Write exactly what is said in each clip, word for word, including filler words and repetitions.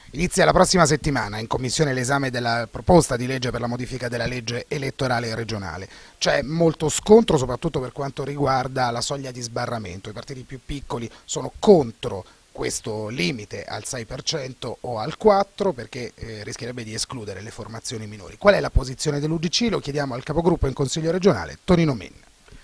Inizia la prossima settimana in commissione l'esame della proposta di legge per la modifica della legge elettorale regionale. C'è molto scontro soprattutto per quanto riguarda la soglia di sbarramento. I partiti più piccoli sono contro questo limite al sei per cento o al quattro per cento perché eh, rischierebbe di escludere le formazioni minori. Qual è la posizione dell'U D C? Lo chiediamo al capogruppo in Consiglio regionale, Tonino Min.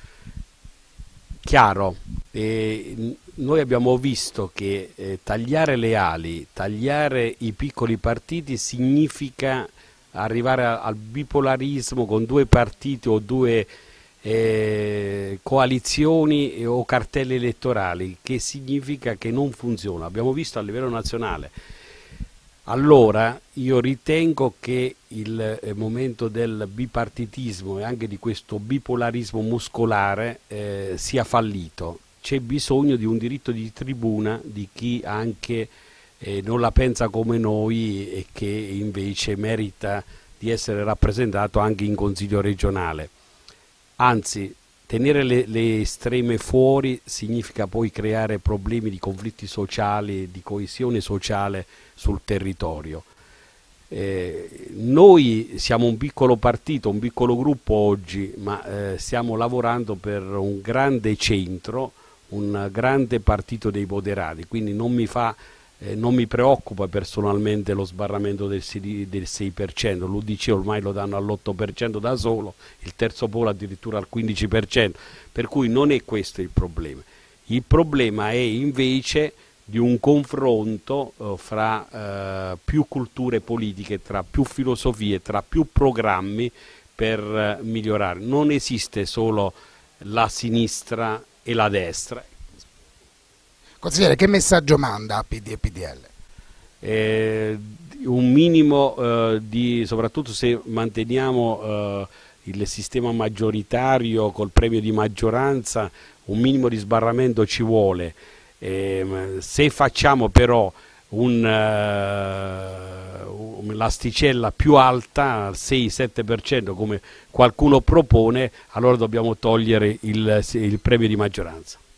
Chiaro, eh, noi abbiamo visto che eh, tagliare le ali, tagliare i piccoli partiti significa arrivare a, al bipolarismo con due partiti o due eh, coalizioni o cartelle elettorali, che significa che non funziona. Abbiamo visto a livello nazionale. Allora io ritengo che il momento del bipartitismo e anche di questo bipolarismo muscolare eh, sia fallito. C'è bisogno di un diritto di tribuna di chi anche eh, non la pensa come noi e che invece merita di essere rappresentato anche in Consiglio regionale. Anzi, tenere le, le estreme fuori significa poi creare problemi di conflitti sociali, di coesione sociale sul territorio. Eh, noi siamo un piccolo partito, un piccolo gruppo oggi, ma eh, stiamo lavorando per un grande centro, un grande partito dei moderati, quindi non mi fa, eh, non mi preoccupa personalmente lo sbarramento del sei per cento, l'U D C ormai lo danno all'otto per cento da solo, il terzo polo addirittura al quindici per cento, per cui non è questo il problema. Il problema è invece di un confronto eh, fra eh, più culture politiche, tra più filosofie, tra più programmi per eh, migliorare. Non esiste solo la sinistra e la destra. Consigliere, che messaggio manda a P D e P D L? Eh, un minimo eh, di, soprattutto se manteniamo eh, il sistema maggioritario col premio di maggioranza, un minimo di sbarramento ci vuole. Eh, se facciamo però un, uh, l'asticella più alta, al sei sette per cento come qualcuno propone, allora dobbiamo togliere il, il premio di maggioranza.